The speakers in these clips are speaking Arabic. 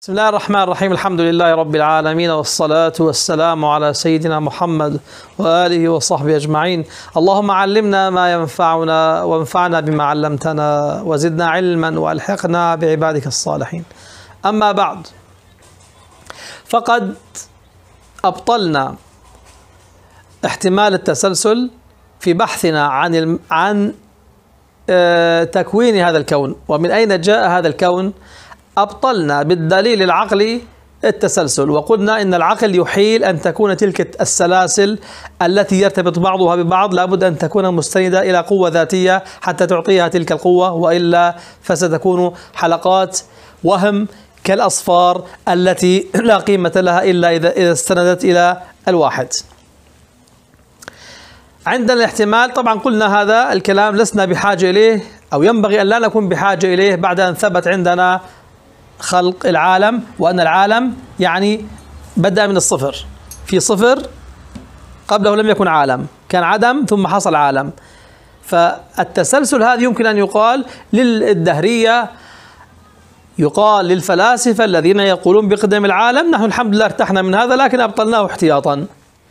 بسم الله الرحمن الرحيم. الحمد لله رب العالمين، والصلاة والسلام على سيدنا محمد وآله وصحبه أجمعين. اللهم علمنا ما ينفعنا وانفعنا بما علمتنا وزدنا علما وألحقنا بعبادك الصالحين. أما بعد، فقد أبطلنا احتمال التسلسل في بحثنا عن تكوين هذا الكون ومن أين جاء هذا الكون. أبطلنا بالدليل العقلي التسلسل، وقلنا إن العقل يحيل أن تكون تلك السلاسل التي يرتبط بعضها ببعض لابد أن تكون مستندة إلى قوة ذاتية حتى تعطيها تلك القوة، وإلا فستكون حلقات وهم كالأصفار التي لا قيمة لها إلا إذا استندت إلى الواحد. عندنا الاحتمال، طبعا قلنا هذا الكلام لسنا بحاجة إليه، أو ينبغي أن لا نكون بحاجة إليه بعد أن ثبت عندنا خلق العالم، وأن العالم يعني بدأ من الصفر، في صفر قبله لم يكن عالم، كان عدم ثم حصل عالم. فالتسلسل هذا يمكن أن يقال للدهرية، يقال للفلاسفة الذين يقولون بقدم العالم. نحن الحمد لله ارتحنا من هذا، لكن أبطلناه احتياطا.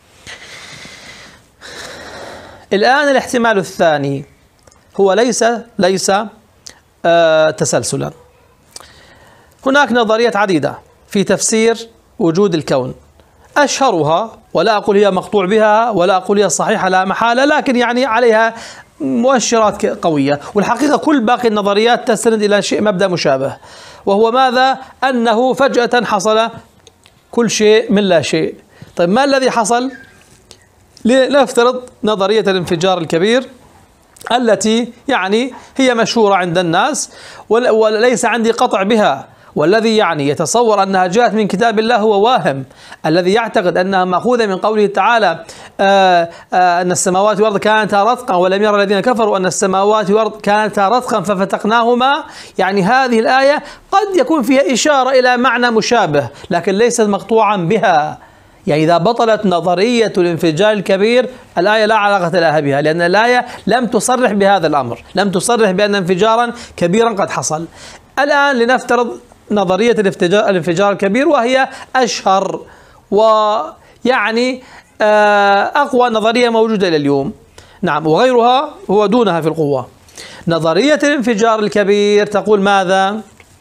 الآن الاحتمال الثاني هو ليس تسلسلا. هناك نظريات عديدة في تفسير وجود الكون، أشهرها، ولا أقول هي مقطوع بها ولا أقول هي صحيحة لا محالة، لكن يعني عليها مؤشرات قوية. والحقيقة كل باقي النظريات تستند إلى مبدأ مشابه، وهو ماذا؟ أنه فجأة حصل كل شيء من لا شيء. طيب ما الذي حصل؟ لنفترض نظرية الانفجار الكبير التي يعني هي مشهورة عند الناس وليس عندي قطع بها، والذي يعني يتصور أنها جاءت من كتاب الله هو واهم. الذي يعتقد أنها مأخوذة من قوله تعالى أن السماوات والأرض كانتا رتقا ولم يرى الذين كفروا أن السماوات والأرض كانتا رتقا ففتقناهما، يعني هذه الآية قد يكون فيها إشارة إلى معنى مشابه لكن ليست مقطوعا بها. يعني إذا بطلت نظرية الانفجار الكبير، الآية لا علاقة لها بها، لأن الآية لم تصرح بهذا الأمر، لم تصرح بأن انفجارا كبيرا قد حصل. الآن لنفترض نظرية الانفجار الكبير، وهي أشهر ويعني أقوى نظرية موجودة إلى اليوم. نعم، وغيرها هو دونها في القوة. نظرية الانفجار الكبير تقول ماذا؟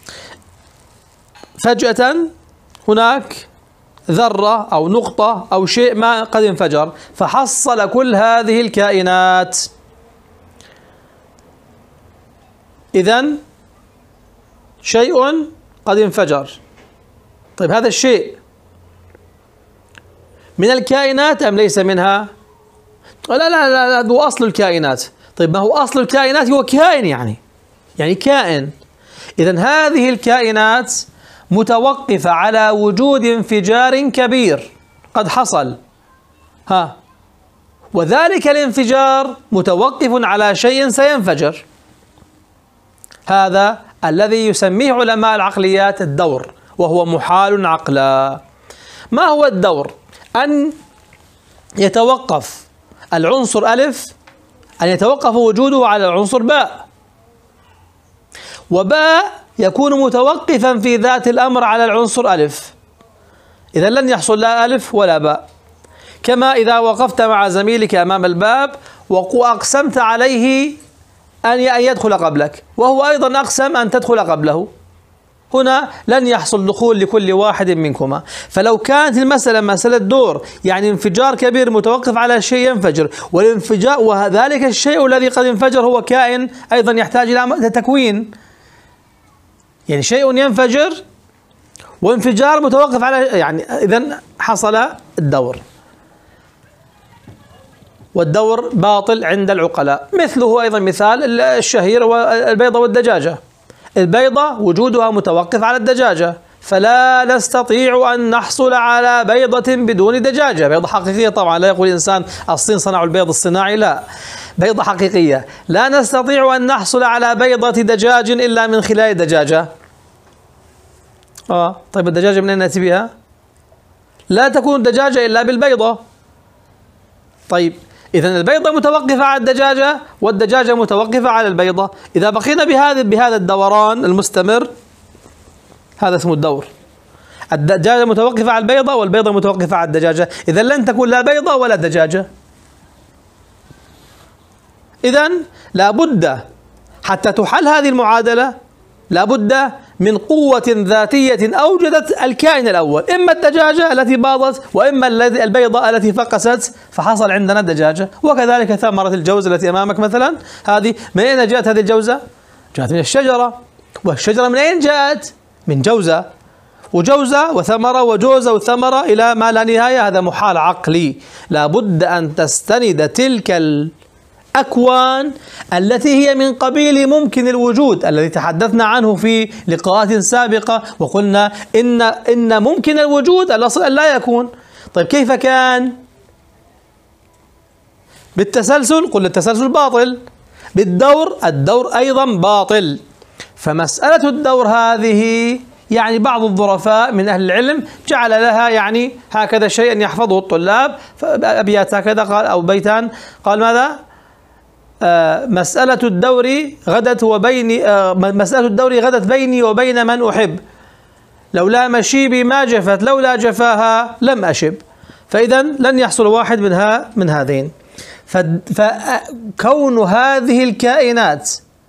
فجأة هناك ذرة أو نقطة أو شيء ما قد انفجر فحصل كل هذه الكائنات. إذن شيء قد انفجر. طيب هذا الشيء من الكائنات أم ليس منها؟ لا لا لا، هو أصل الكائنات. طيب ما هو أصل الكائنات؟ هو كائن، يعني كائن. إذن هذه الكائنات متوقفة على وجود انفجار كبير قد حصل، وذلك الانفجار متوقف على شيء سينفجر. هذا الذي يسميه علماء العقليات الدور، وهو محال عقلا. ما هو الدور؟ أن يتوقف العنصر ألف، أن يتوقف وجوده على العنصر باء، وباء يكون متوقفا في ذات الأمر على العنصر ألف. إذا لن يحصل لا ألف ولا باء. كما إذا وقفت مع زميلك أمام الباب وأقسمت عليه أن يدخل قبلك، وهو أيضا أقسم أن تدخل قبله، هنا لن يحصل دخول لكل واحد منكما. فلو كانت المسألة مسألة دور، يعني انفجار كبير متوقف على شيء ينفجر، والانفجار وذلك الشيء الذي قد انفجر هو كائن أيضا يحتاج إلى تكوين، يعني شيء ينفجر وانفجار متوقف على، يعني إذن حصل الدور. والدور باطل عند العقلاء. مثله أيضا مثال الشهير والبيضة والدجاجة. البيضة وجودها متوقف على الدجاجة، فلا نستطيع أن نحصل على بيضة بدون دجاجة. بيضة حقيقية طبعا، لا يقول الإنسان الصين صنعوا البيض الصناعي، لا، بيضة حقيقية. لا نستطيع أن نحصل على بيضة دجاج إلا من خلال الدجاجة. طيب الدجاجة من أين نأتي بها؟ لا تكون الدجاجة إلا بالبيضة. طيب إذن البيضة متوقفة على الدجاجة والدجاجة متوقفة على البيضة. إذا بقينا بهذا الدوران المستمر، هذا اسمه الدور. الدجاجة متوقفة على البيضة والبيضة متوقفة على الدجاجة، إذا لن تكون لا بيضة ولا دجاجة. إذن لابد حتى تحل هذه المعادلة لابد من قوة ذاتية أوجدت الكائن الأول، إما الدجاجة التي باضت وإما البيضة التي فقست فحصل عندنا الدجاجة. وكذلك ثمرة الجوز التي أمامك مثلا، هذه من أين جاءت هذه الجوزة؟ جاءت من الشجرة، والشجرة من أين جاءت؟ من جوزة، وجوزة وثمرة وجوزة وثمرة إلى ما لا نهاية. هذا محال عقلي، لابد أن تستند تلك الأكوان التي هي من قبيل ممكن الوجود الذي تحدثنا عنه في لقاءات سابقة، وقلنا إن ممكن الوجود الأصل أن لا يكون. طيب كيف كان؟ بالتسلسل، قلنا التسلسل باطل. بالدور، الدور أيضا باطل. فمسألة الدور هذه يعني بعض الظرفاء من أهل العلم جعل لها يعني هكذا شيئا يحفظه الطلاب، أبيات هكذا قال أو بيتان، قال ماذا؟ مسألة الدور غدت بيني وبين من أحب، لولا مشيبي ما جفت، لولا جفاها لم أشب. فإذا لن يحصل واحد من هذين. فكون هذه الكائنات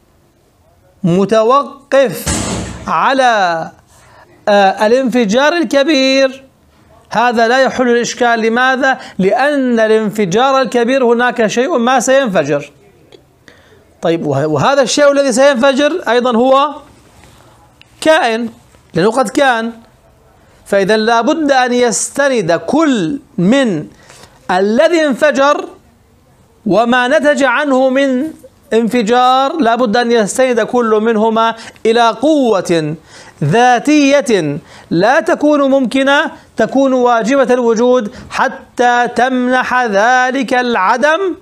متوقف على الانفجار الكبير هذا لا يحل الإشكال. لماذا؟ لأن الانفجار الكبير هناك شيء ما سينفجر. طيب وهذا الشيء الذي سينفجر أيضا هو كائن، لأنه قد كان. فإذا لابد أن يستند كل من الذي انفجر وما نتج عنه من انفجار، لابد أن يستند كل منهما إلى قوة ذاتية لا تكون ممكنة، تكون واجبة الوجود حتى تمنح ذلك العدم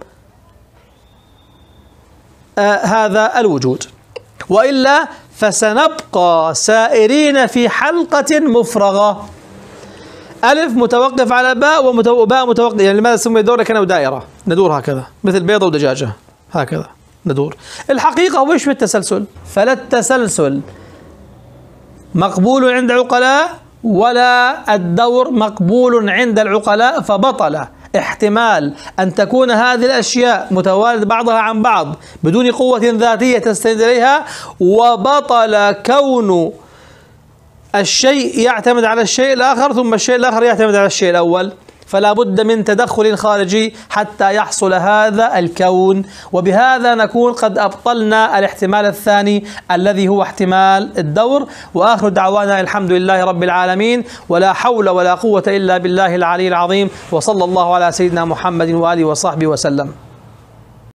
هذا الوجود، وإلا فسنبقى سائرين في حلقة مفرغة. ألف متوقف على باء وباء متوقف، يعني لماذا سمي دورة كأنه دائرة ندور هكذا مثل بيضة ودجاجة هكذا ندور. الحقيقة هو إيش بالتسلسل؟ فلا التسلسل مقبول عند العقلاء ولا الدور مقبول عند العقلاء، فبطل احتمال أن تكون هذه الأشياء متوالدة بعضها عن بعض بدون قوة ذاتية تستند إليها، وبطل كون الشيء يعتمد على الشيء الآخر ثم الشيء الآخر يعتمد على الشيء الأول. فلا بد من تدخل خارجي حتى يحصل هذا الكون. وبهذا نكون قد أبطلنا الاحتمال الثاني الذي هو احتمال الدور. وآخر دعوانا الحمد لله رب العالمين، ولا حول ولا قوة إلا بالله العلي العظيم، وصلى الله على سيدنا محمد وآله وصحبه وسلم.